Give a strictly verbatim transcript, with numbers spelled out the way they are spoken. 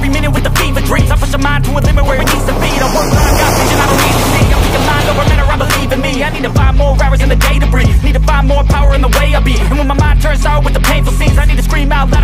every minute with the fever dreams. I push my mind to a limit where it needs to be. I work hard, got vision, I don't need to see. I'm thinking mind over matter, I believe in me. I need to find more hours in the day to breathe. Need to find more power in the way I be. And when my mind turns out with the painful scenes, I need to scream out loud.